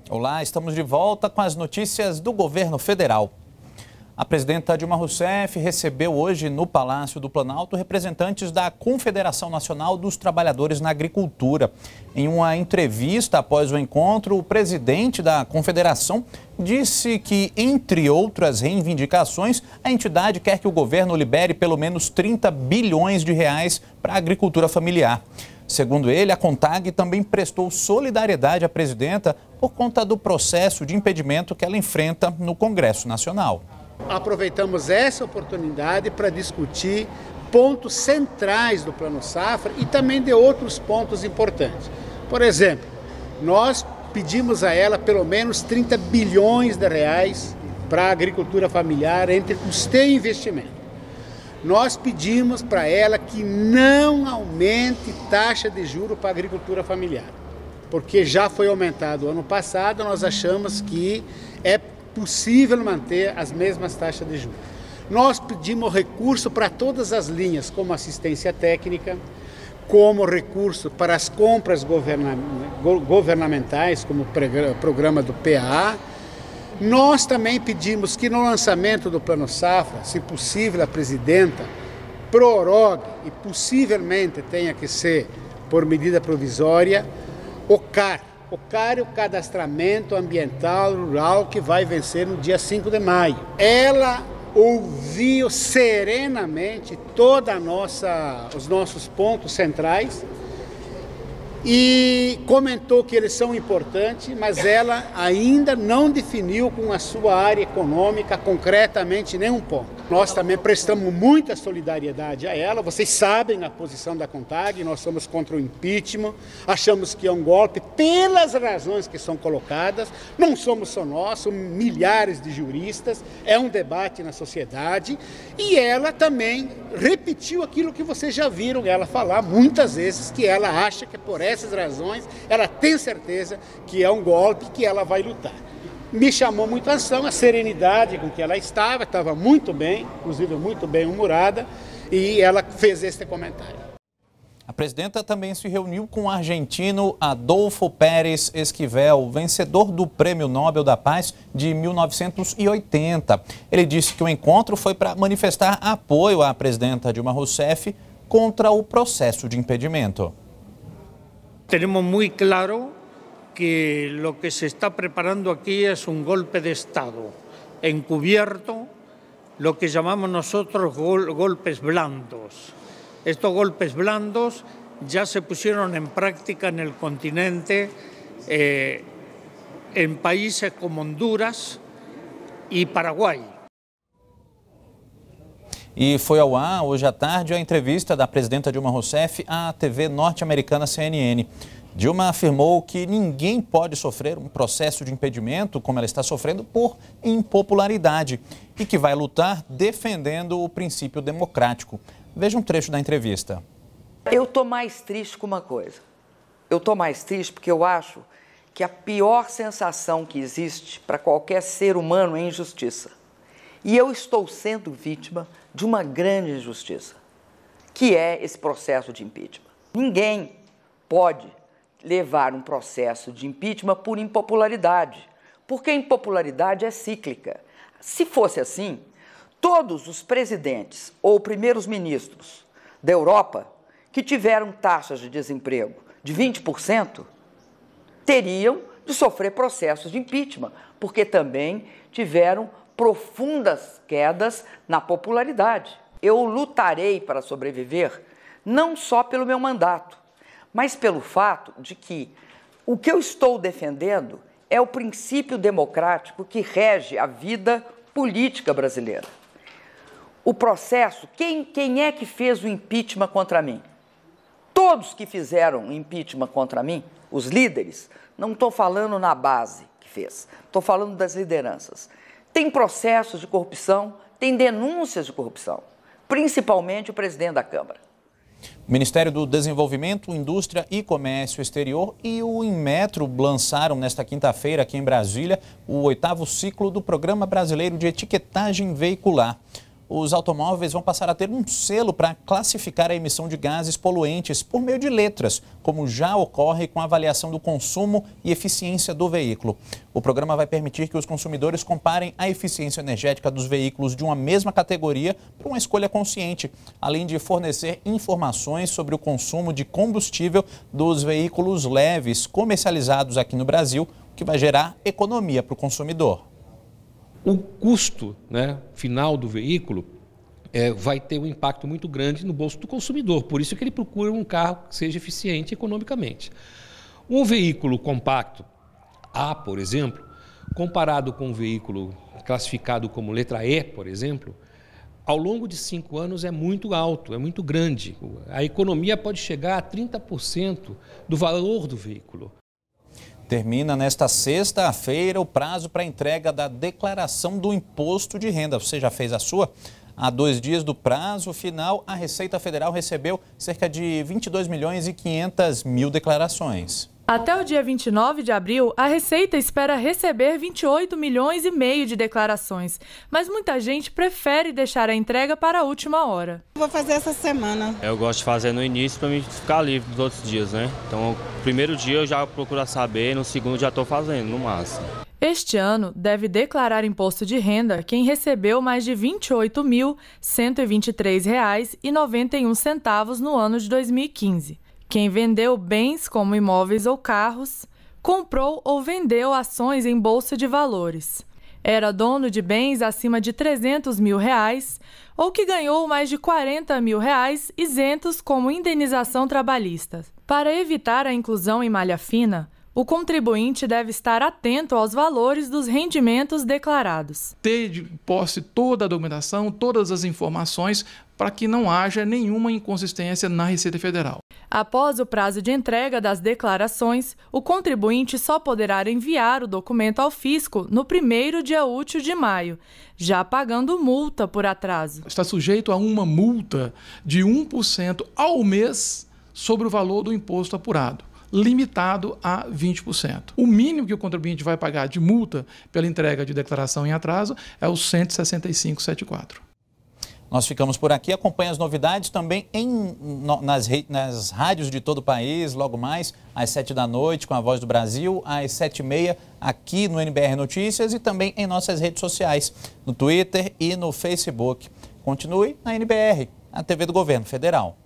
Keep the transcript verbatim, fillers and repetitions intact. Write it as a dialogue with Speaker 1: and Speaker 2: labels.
Speaker 1: Olá, estamos de volta com as notícias do governo federal. A presidenta Dilma Rousseff recebeu hoje no Palácio do Planalto representantes da Confederação Nacional dos Trabalhadores na Agricultura. Em uma entrevista após o encontro, o presidente da Confederação disse que, entre outras reivindicações, a entidade quer que o governo libere pelo menos trinta bilhões de reais para a agricultura familiar. Segundo ele, a CONTAG também prestou solidariedade à presidenta por conta do processo de impedimento que ela enfrenta no Congresso Nacional.
Speaker 2: Aproveitamos essa oportunidade para discutir pontos centrais do Plano Safra e também de outros pontos importantes. Por exemplo, nós pedimos a ela pelo menos trinta bilhões de reais para a agricultura familiar entre custeio e investimento. Nós pedimos para ela que não aumente taxa de juros para a agricultura familiar, porque já foi aumentado ano passado, nós achamos que é possível manter as mesmas taxas de juros. Nós pedimos recurso para todas as linhas, como assistência técnica, como recurso para as compras governa governamentais, como o programa do P A A. Nós também pedimos que no lançamento do Plano Safra, se possível, a presidenta prorrogue e possivelmente tenha que ser por medida provisória o C A R. O C A R é o Cadastramento Ambiental Rural que vai vencer no dia cinco de maio. Ela ouviu serenamente toda a nossa, os nossos pontos centrais e comentou que eles são importantes, mas ela ainda não definiu com a sua área econômica concretamente nenhum ponto. Nós também prestamos muita solidariedade a ela, vocês sabem a posição da CONTAG, nós somos contra o impeachment, achamos que é um golpe pelas razões que são colocadas, não somos só nós, são milhares de juristas, é um debate na sociedade e ela também repetiu aquilo que vocês já viram ela falar muitas vezes, que ela acha que por essas razões ela tem certeza que é um golpe que ela vai lutar. Me chamou muito a atenção a serenidade com que ela estava, estava muito bem, inclusive muito bem humorada, e ela fez este comentário.
Speaker 1: A presidenta também se reuniu com o argentino Adolfo Pérez Esquivel, vencedor do Prêmio Nobel da Paz de mil novecentos e oitenta. Ele disse que o encontro foi para manifestar apoio à presidenta Dilma Rousseff contra o processo de impedimento.
Speaker 3: Tenemos muy claro que lo que se está preparando aquí es un golpe de Estado encubierto, lo que llamamos nosotros gol golpes blandos. Estos golpes blandos ya se pusieron en práctica en el continente, eh, en países como Honduras y Paraguay.
Speaker 1: E foi ao ar hoje à tarde a entrevista da presidenta Dilma Rousseff à T V norte-americana C N N. Dilma afirmou que ninguém pode sofrer um processo de impedimento, como ela está sofrendo, por impopularidade e que vai lutar defendendo o princípio democrático. Veja um trecho da entrevista.
Speaker 4: Eu estou mais triste com uma coisa. Eu estou mais triste porque eu acho que a pior sensação que existe para qualquer ser humano é injustiça. E eu estou sendo vítima de uma grande injustiça, que é esse processo de impeachment. Ninguém pode levar um processo de impeachment por impopularidade, porque a impopularidade é cíclica. Se fosse assim, todos os presidentes ou primeiros ministros da Europa que tiveram taxas de desemprego de vinte por cento teriam de sofrer processos de impeachment, porque também tiveram profundas quedas na popularidade. Eu lutarei para sobreviver não só pelo meu mandato, mas pelo fato de que o que eu estou defendendo é o princípio democrático que rege a vida política brasileira. O processo, quem, quem é que fez o impeachment contra mim? Todos que fizeram o impeachment contra mim, os líderes, não estou falando na base que fez, estou falando das lideranças. Tem processos de corrupção, tem denúncias de corrupção, principalmente o presidente da Câmara.
Speaker 1: O Ministério do Desenvolvimento, Indústria e Comércio Exterior e o Inmetro lançaram nesta quinta-feira aqui em Brasília o oitavo ciclo do Programa Brasileiro de Etiquetagem Veicular. os automóveis vão passar a ter um selo para classificar a emissão de gases poluentes por meio de letras, como já ocorre com a avaliação do consumo e eficiência do veículo. O programa vai permitir que os consumidores comparem a eficiência energética dos veículos de uma mesma categoria para uma escolha consciente, além de fornecer informações sobre o consumo de combustível dos veículos leves comercializados aqui no Brasil, o que vai gerar economia para o consumidor.
Speaker 5: O custo, né, final do veículo é, vai ter um impacto muito grande no bolso do consumidor. Por isso que ele procura um carro que seja eficiente economicamente. Um veículo compacto A, por exemplo, comparado com um veículo classificado como letra E, por exemplo, ao longo de cinco anos é muito alto, é muito grande. A economia pode chegar a trinta por cento do valor do veículo.
Speaker 1: Termina nesta sexta-feira o prazo para entrega da declaração do imposto de renda. Você já fez a sua? Há dois dias do prazo final, a Receita Federal recebeu cerca de vinte e dois milhões e quinhentas mil declarações.
Speaker 6: Até o dia vinte e nove de abril, a Receita espera receber vinte e oito milhões e meio de declarações, mas muita gente prefere deixar a entrega para a última hora.
Speaker 7: Vou fazer essa semana.
Speaker 8: Eu gosto de fazer no início para mim ficar livre dos outros dias, né? Então, no primeiro dia eu já procuro saber, no segundo já estou fazendo, no máximo.
Speaker 6: Este ano, deve declarar imposto de renda quem recebeu mais de vinte e oito mil, cento e vinte e três reais e noventa e um centavos no ano de dois mil e quinze. Quem vendeu bens como imóveis ou carros, comprou ou vendeu ações em bolsa de valores, era dono de bens acima de trezentos mil reais ou que ganhou mais de quarenta mil reais isentos como indenização trabalhista. Para evitar a inclusão em malha fina, o contribuinte deve estar atento aos valores dos rendimentos declarados.
Speaker 9: Ter de posse toda a documentação, todas as informações, para que não haja nenhuma inconsistência na Receita Federal.
Speaker 6: Após o prazo de entrega das declarações, o contribuinte só poderá enviar o documento ao fisco no primeiro dia útil de maio, já pagando multa por atraso.
Speaker 9: Está sujeito a uma multa de um por cento ao mês sobre o valor do imposto apurado, limitado a vinte por cento. O mínimo que o contribuinte vai pagar de multa pela entrega de declaração em atraso é o cento e sessenta e cinco vírgula setenta e quatro.
Speaker 1: Nós ficamos por aqui, acompanhe as novidades também em, no, nas, nas rádios de todo o país, logo mais às sete da noite com a Voz do Brasil, às sete e meia aqui no N B R Notícias e também em nossas redes sociais, no Twitter e no Facebook. Continue na N B R, a T V do Governo Federal.